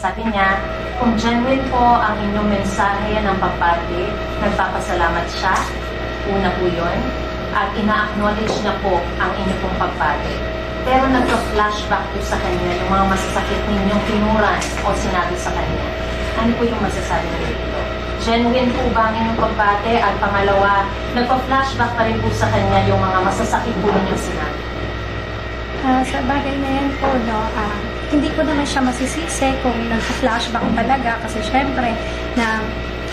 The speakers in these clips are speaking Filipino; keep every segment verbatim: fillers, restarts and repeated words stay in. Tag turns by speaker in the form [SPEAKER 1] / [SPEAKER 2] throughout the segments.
[SPEAKER 1] Sabi niya, kung genuine po ang inyong mensahe ng pagbati, nagpapasalamat siya, una po yun, at ina-acknowledge niya po ang inyong pong pagbati. Pero nagpa-flashback po sa kanya yung mga masasakit ninyong tinuran o sinabi sa kanya. Ano po yung masasabi niyo dito? Genuine po ba ang inyong pagbati? At pangalawa, nagpa-flashback pa rin po sa kanya yung mga masasakit po ninyong sinabi.
[SPEAKER 2] Uh, sa bagay na yan po, no, uh, hindi ko naman siya masisisi kung nagpa-flashback talaga kasi syempre na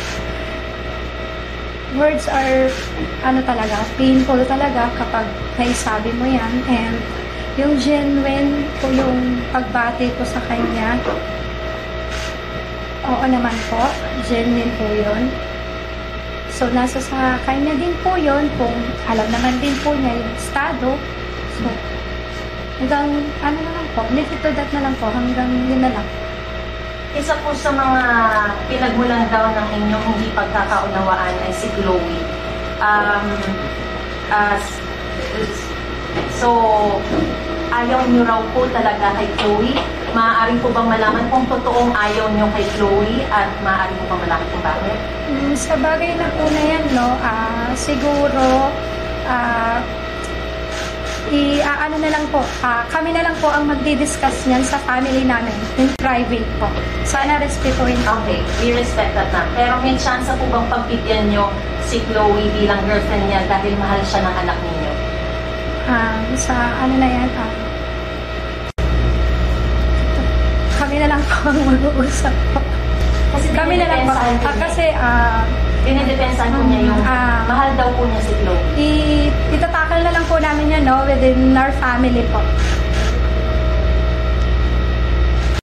[SPEAKER 2] words are ano talaga, painful talaga kapag naisabi mo yan, and yung genuine po yung pagbati ko sa kanya, oo naman po, genuine po yun. So nasa sa kanya din po yun, kung alam naman din po niya yung estado. So hanggang ano na lang po, leave it to that na lang po, hanggang yun na lang.
[SPEAKER 1] Isa po sa mga pinagmulan daw ng inyong hindi pagkakaunawaan ay si Chloe. Um, uh, so, ayaw niyo raw po talaga kay Chloe. Maaari po bang malaman kung totoong ayaw niyo kay Chloe at maaari po bang malaman kung bakit?
[SPEAKER 2] Mm, sa bagay na po na yan, no, uh, siguro, ah, uh, i-ano na lang po, uh, kami na lang po ang magdi-discuss niyan sa family namin, in private po. Sana respetuhin po.
[SPEAKER 1] Okay, we respect that na. Pero may chance po bang pagbigyan niyo si Chloe bilang girlfriend niya dahil mahal siya ng anak ninyo?
[SPEAKER 2] Um, sa ano na yan, um, kami na lang po ang mag-uusap po.
[SPEAKER 1] Kasi
[SPEAKER 2] kami na lang po. Uh, kasi, ah, uh,
[SPEAKER 1] dinidepensahan po niya yung uh, mahal daw po niya si Chloe.
[SPEAKER 2] I- itatakal na lang po namin yan, no, within our family po.